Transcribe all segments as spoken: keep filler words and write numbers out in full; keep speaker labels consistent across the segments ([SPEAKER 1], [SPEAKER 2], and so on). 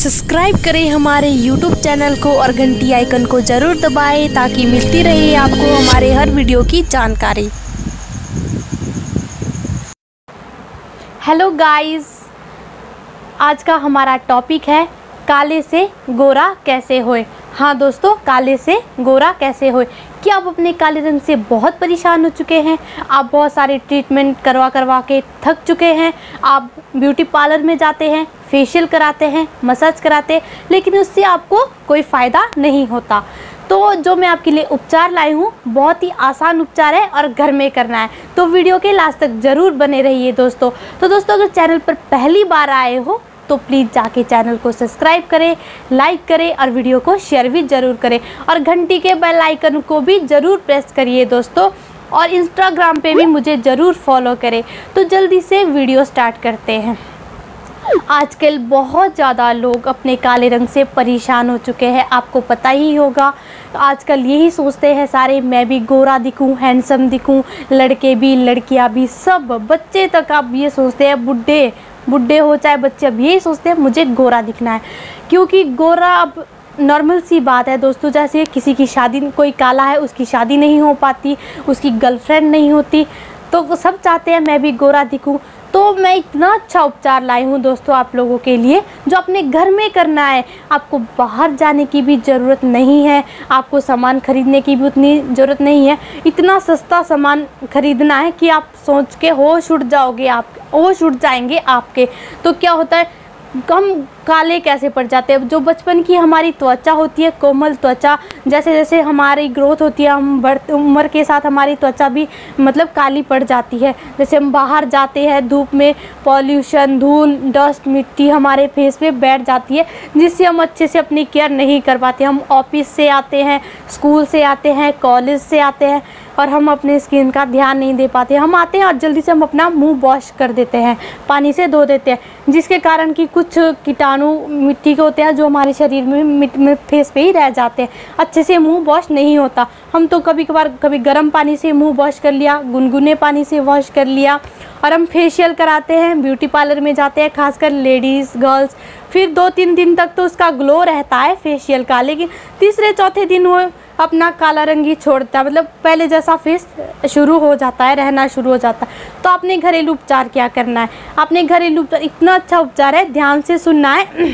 [SPEAKER 1] Subscribe करें हमारे YouTube channel को और घंटी आइकन को ज़रूर दबाएं ताकि मिलती रहे आपको हमारे हर वीडियो की जानकारी। हेलो गाइस, आज का हमारा टॉपिक है काले से गोरा कैसे होए। हाँ दोस्तों, काले से गोरा कैसे होए। क्या आप अपने काले रंग से बहुत परेशान हो चुके हैं? आप बहुत सारे ट्रीटमेंट करवा करवा के थक चुके हैं। आप ब्यूटी पार्लर में जाते हैं, फेशियल कराते हैं, मसाज कराते हैं, लेकिन उससे आपको कोई फ़ायदा नहीं होता। तो जो मैं आपके लिए उपचार लाई हूँ बहुत ही आसान उपचार है और घर में करना है, तो वीडियो के लास्ट तक ज़रूर बने रहिए दोस्तों। तो दोस्तों, अगर चैनल पर पहली बार आए हो तो प्लीज़ जाके चैनल को सब्सक्राइब करें, लाइक करें और वीडियो को शेयर भी ज़रूर करें और घंटी के बेल आइकन को भी ज़रूर प्रेस करिए दोस्तों। और इंस्टाग्राम पे भी मुझे ज़रूर फॉलो करें। तो जल्दी से वीडियो स्टार्ट करते हैं। आजकल बहुत ज़्यादा लोग अपने काले रंग से परेशान हो चुके हैं, आपको पता ही होगा। आजकल यही सोचते हैं सारे, मैं भी गोरा दिखूं, हैंडसम दिखूं, लड़के भी लड़कियां भी, सब बच्चे तक आप ये सोचते हैं, बुढ़े बुढ़े हो चाहे बच्चे, अब यही सोचते हैं मुझे गोरा दिखना है। क्योंकि गोरा अब नॉर्मल सी बात है दोस्तों। जैसे किसी की शादी, कोई काला है उसकी शादी नहीं हो पाती, उसकी गर्लफ्रेंड नहीं होती, तो सब चाहते हैं मैं भी गोरा दिखूं। तो मैं इतना अच्छा उपचार लाई हूँ दोस्तों आप लोगों के लिए, जो अपने घर में करना है। आपको बाहर जाने की भी ज़रूरत नहीं है, आपको सामान खरीदने की भी उतनी ज़रूरत नहीं है। इतना सस्ता सामान खरीदना है कि आप सोच के होश उड़ जाओगे, आप होश उड़ जाएंगे आपके। तो क्या होता है, हम काले कैसे पड़ जाते हैं। जो बचपन की हमारी त्वचा होती है, कोमल त्वचा, जैसे जैसे हमारी ग्रोथ होती है, हम बढ़ते उम्र के साथ हमारी त्वचा भी मतलब काली पड़ जाती है। जैसे हम बाहर जाते हैं धूप में, पॉल्यूशन, धूल, डस्ट, मिट्टी हमारे फेस पे बैठ जाती है, जिससे हम अच्छे से अपनी केयर नहीं कर पाते। हम ऑफिस से आते हैं, स्कूल से आते हैं, कॉलेज से आते हैं और हम अपने स्किन का ध्यान नहीं दे पाते। हम आते हैं और जल्दी से हम अपना मुंह वॉश कर देते हैं, पानी से धो देते हैं, जिसके कारण कि कुछ कीटाणु मिट्टी के होते हैं जो हमारे शरीर में, में फेस पे ही रह जाते हैं। अच्छे से मुंह वॉश नहीं होता। हम तो कभी कभार कभी गर्म पानी से मुंह वॉश कर लिया, गुनगुने पानी से वॉश कर लिया, और हम फेशियल कराते हैं, ब्यूटी पार्लर में जाते हैं, खासकर लेडीज़, गर्ल्स। फिर दो तीन दिन तक तो उसका ग्लो रहता है फेशियल का, लेकिन तीसरे चौथे दिन वो अपना काला रंग ही छोड़ता है, मतलब पहले जैसा फेस शुरू हो जाता है, रहना शुरू हो जाता है। तो आपने घरेलू उपचार क्या करना है, आपने घरेलू उपचार इतना अच्छा उपचार है, ध्यान से सुनना है।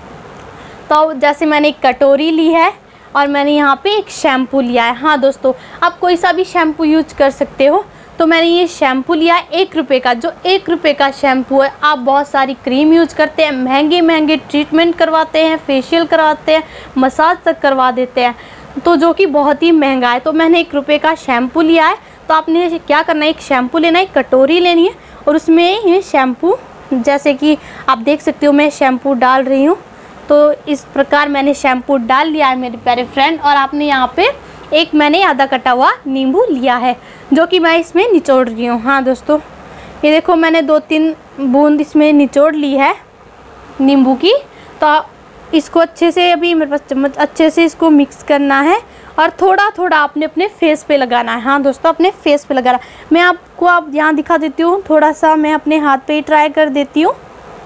[SPEAKER 1] तो जैसे मैंने एक कटोरी ली है और मैंने यहाँ पे एक शैम्पू लिया है। हाँ दोस्तों, आप कोई सा भी शैम्पू यूज कर सकते हो। तो मैंने ये शैम्पू लिया है एक रुपये का, जो एक रुपये का शैम्पू है। आप बहुत सारी क्रीम यूज करते हैं, महंगे महंगे ट्रीटमेंट करवाते हैं, फेशियल करवाते हैं, मसाज तक करवा देते हैं, तो जो कि बहुत ही महंगा है। तो मैंने एक रुपये का शैम्पू लिया है। तो आपने क्या करना है, एक शैम्पू लेना है, एक कटोरी लेनी है और उसमें ये शैम्पू, जैसे कि आप देख सकते हो मैं शैम्पू डाल रही हूँ। तो इस प्रकार मैंने शैम्पू डाल लिया है मेरे प्यारे फ्रेंड। और आपने यहाँ पे एक मैंने आधा कटा हुआ नींबू लिया है, जो कि मैं इसमें निचोड़ रही हूँ। हाँ दोस्तों, ये देखो मैंने दो तीन बूंद इसमें निचोड़ ली है नींबू की। तो इसको अच्छे से, अभी मेरे पास चम्मच, अच्छे से इसको मिक्स करना है और थोड़ा थोड़ा आपने अपने फेस पे लगाना है। हाँ दोस्तों, अपने फेस पे लगाना। मैं आपको आप यहाँ दिखा देती हूँ, थोड़ा सा मैं अपने हाथ पे ही ट्राई कर देती हूँ।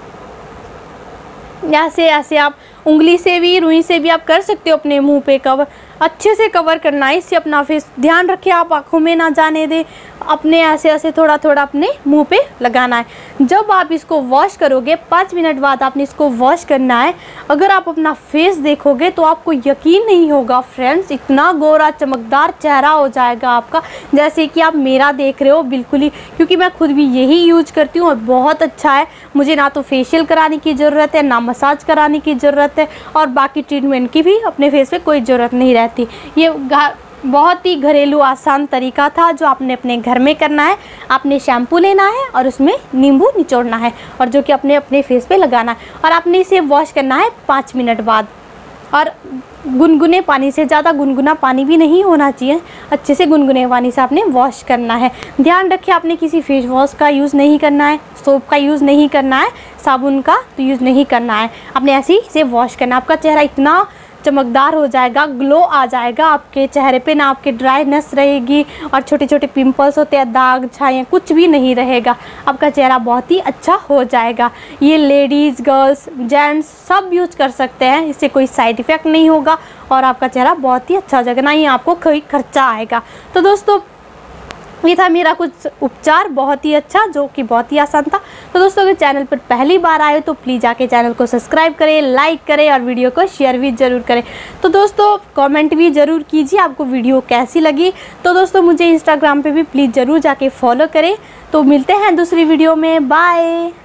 [SPEAKER 1] ऐसे ऐसे आप उंगली से भी, रुई से भी आप कर सकते हो अपने मुंह पे कवर। अच्छे से कवर करना है इससे अपना फेस। ध्यान रखिए आप आँखों में ना जाने दें, अपने ऐसे ऐसे थोड़ा थोड़ा अपने मुंह पे लगाना है। जब आप इसको वॉश करोगे, पाँच मिनट बाद आपने इसको वॉश करना है। अगर आप अपना फेस देखोगे तो आपको यकीन नहीं होगा फ्रेंड्स, इतना गोरा चमकदार चेहरा हो जाएगा आपका, जैसे कि आप मेरा देख रहे हो बिल्कुल ही। क्योंकि मैं खुद भी यही यूज करती हूँ और बहुत अच्छा है। मुझे ना तो फेशियल कराने की ज़रूरत है, ना मसाज कराने की ज़रूरत है, और बाकी ट्रीटमेंट की भी अपने फेस पे कोई ज़रूरत नहीं रहती। ये बहुत ही घरेलू आसान तरीका था जो आपने अपने घर में करना है। आपने शैम्पू लेना है और उसमें नींबू निचोड़ना है, और जो कि अपने अपने फेस पे लगाना है, और आपने इसे वॉश करना है पाँच मिनट बाद। और गुनगुने पानी से, ज़्यादा गुनगुना पानी भी नहीं होना चाहिए, अच्छे से गुनगुने पानी से आपने वॉश करना है। ध्यान रखिए आपने किसी फेस वॉश का यूज़ नहीं करना है, सोप का यूज़ नहीं करना है, साबुन का तो यूज़ नहीं करना है। आपने ऐसे ही इसे वॉश करना है। आपका चेहरा इतना चमकदार हो जाएगा, ग्लो आ जाएगा आपके चेहरे पे, ना आपके ड्राईनेस रहेगी और छोटे छोटे पिंपल्स होते हैं, दाग छाए कुछ भी नहीं रहेगा, आपका चेहरा बहुत ही अच्छा हो जाएगा। ये लेडीज़, गर्ल्स, जेंट्स सब यूज कर सकते हैं, इससे कोई साइड इफ़ेक्ट नहीं होगा और आपका चेहरा बहुत ही अच्छा हो जाएगा, ना ही आपको कोई खर्चा आएगा। तो दोस्तों ये था मेरा कुछ उपचार, बहुत ही अच्छा, जो कि बहुत ही आसान था। तो दोस्तों अगर चैनल पर पहली बार आए तो प्लीज़ आके चैनल को सब्सक्राइब करें, लाइक करें और वीडियो को शेयर भी ज़रूर करें। तो दोस्तों कमेंट भी ज़रूर कीजिए आपको वीडियो कैसी लगी। तो दोस्तों मुझे इंस्टाग्राम पे भी प्लीज़ ज़रूर जाके फॉलो करें। तो मिलते हैं दूसरी वीडियो में, बाय।